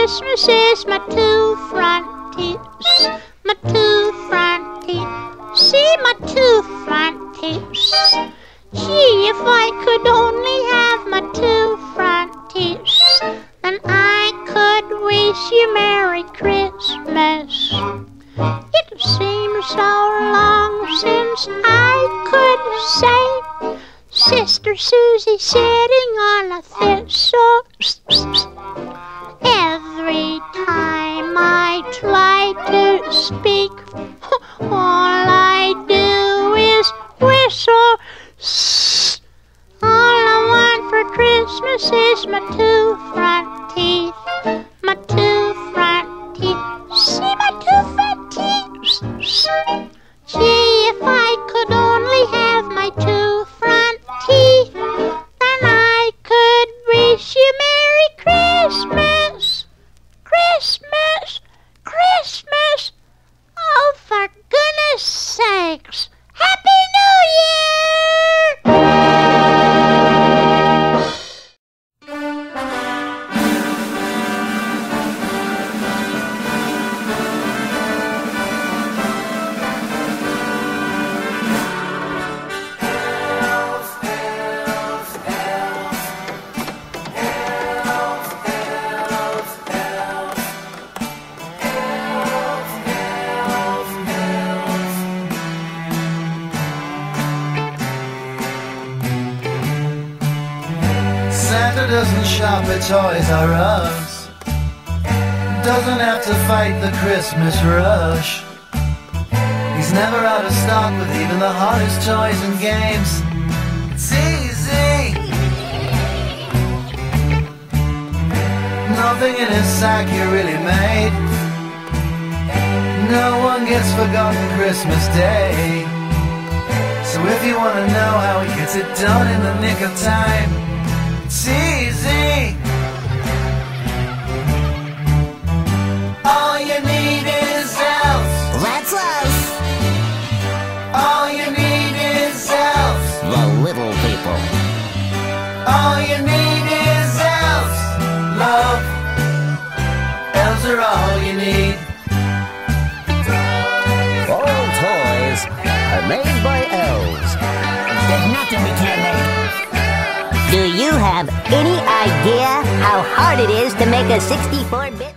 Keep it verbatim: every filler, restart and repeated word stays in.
Christmas is my two front teeth, my two front teeth. See my two front teeth. Gee, if I could only have my two front teeth, then I could wish you Merry Christmas. It seems so long since I could say Sister Susie sitting on a thistle. Every time I try to speak, all I do is whistle. All I want for Christmas is my two front teeth, my two front teeth. See my two front teeth? Gee, if I could only have my two front teeth, then I could wish you Merry Christmas. Christmas, Christmas. Oh, for goodness sakes. Happy New Year! Santa doesn't shop at Toys R Us, doesn't have to fight the Christmas rush. He's never out of stock with even the hottest toys and games. It's easy. Nothing in his sack he really made. No one gets forgotten Christmas Day. So if you want to know how he gets it done in the nick of time, it's easy. All you need is elves. That's us, All you need is elves. the little people. All you need is elves. Love. Elves are all you need. All toys are made by elves. There's nothing we can't make. Do you have any idea how hard it is to make a sixty-four bit?